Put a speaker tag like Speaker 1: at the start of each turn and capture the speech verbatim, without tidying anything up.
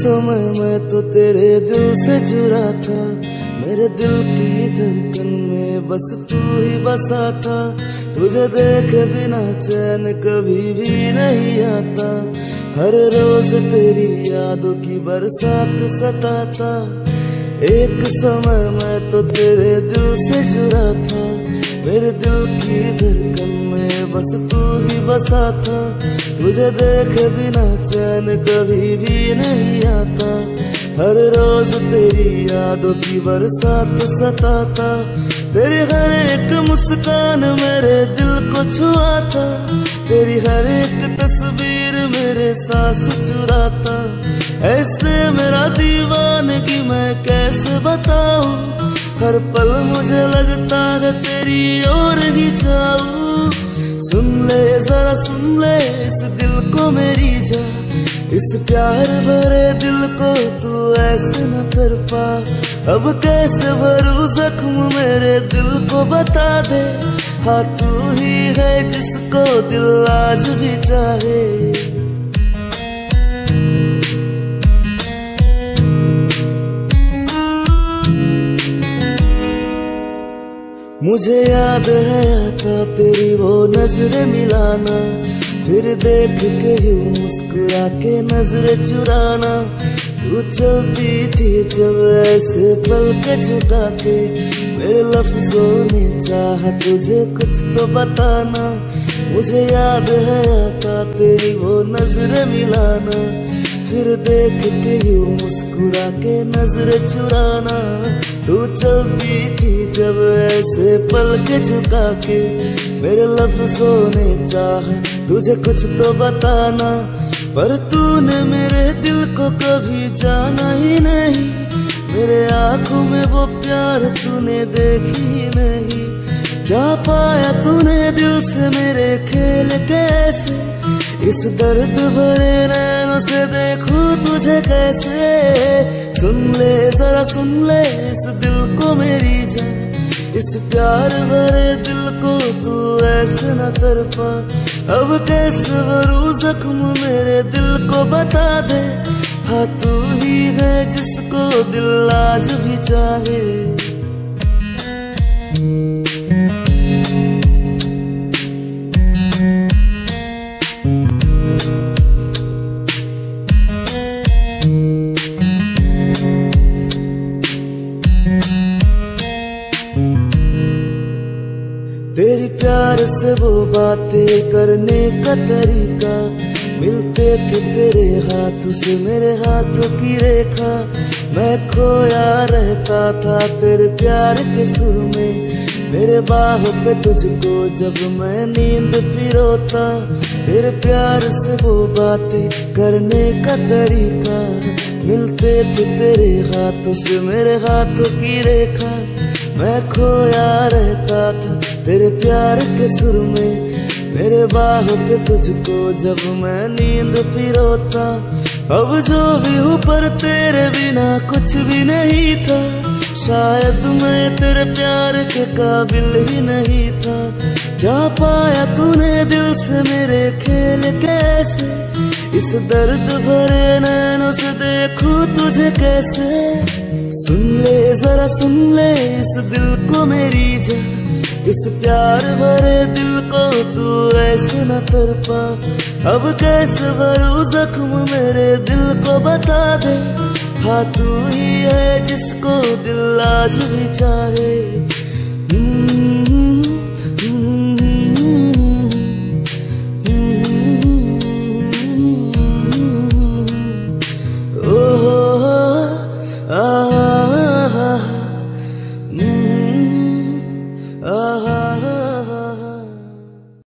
Speaker 1: समय मैं तो तेरे दिल से जुड़ा था, मेरे दिल की धड़कन में बस तू ही बसा था। तुझे देखे बिना चैन कभी भी नहीं आता, हर रोज तेरी यादों की बरसात सताता। एक समय मैं तो तेरे दिल से जुड़ा था, मेरे दिल की धड़कन में बस तू ही बसा था। तुझे देखे बिना चैन कभी भी नहीं आता, हर रोज तेरी यादों की बरसात सताता। तेरी हर एक मुस्कान मेरे दिल को छुआता, तेरी हर एक तस्वीर मेरे सांस चुराता। ऐसे मेरा दीवानगी मैं कैसे बताऊं, हर पल मुझे लगता है तेरी ओर ही जाऊं। सुन ले जरा सुन ले इस दिल को मेरी जा, इस प्यार भरे दिल को तू ऐसे न तड़पा। अब कैसे भरूं जख्म मेरे दिल को बता दे, हाँ तू ही है जिसको दिल आज भी चाहे। मुझे याद है आता तेरी वो नजरें मिलाना, फिर देख के यूं मुस्कुरा के नजरें चुराना। तू चलती थी जब ऐसे पल के झुका के, मेरे लफ्जों ने चाहा तुझे कुछ तो बताना। मुझे याद है आता तेरी वो नजरें मिलाना, फिर देख के यूं मुस्कुरा के नजरें चुराना। तू चलती थी जब ऐसे पल के झुका के, मेरे लफ्जों ने चाहा तुझे कुछ तो बताना। पर तूने मेरे दिल को कभी जाना ही नहीं, मेरे आंखों में वो प्यार तूने देखी ही नहीं। क्या पाया तूने दिल से मेरे खेल कैसे, इस दर्द भरे नैनों से देखूं तुझे कैसे। सुन ले जरा सुन ले इस दिल को मेरी जान, इस प्यार भरे दिल को तू ऐसे न तड़पा। अब कैसे भरूं जख्म मेरे दिल को बता दे, हाँ तू ही है जिसको दिल आज भी चाहे। तेरी प्यार से वो बातें करने का तरीका, मिलते थे तेरे हाथों से मेरे हाथों की रेखा। मैं खोया रहता था तेरे प्यार के सुर में, मेरे बाहों पे तुझको जब मैं नींद पिरोता। तेरे प्यार से वो बातें करने का तरीका, मिलते थे तेरे हाथों से मेरे हाथों की रेखा। मैं खोया रहता था तेरे प्यार के सुर में, मेरे बाहों पे तुझको जब मैं नींद पिरोता। अब जो भी हूँ पर तेरे बिना कुछ भी नहीं था, शायद मैं तेरे प्यार के काबिल ही नहीं था। क्या पाया तूने दिल से मेरे खेल कैसे, इस दर्द भरे नैनों से देखूं तुझे कैसे। सुन ले जरा सुन ले इस दिल को मेरी जा, इस प्यार भरे दिल को तू ऐसे न तड़पा। अब कैसे भरूं जख्म मेरे दिल को बता दे, हाँ तू ही है जिसको दिल आज भी चाहे।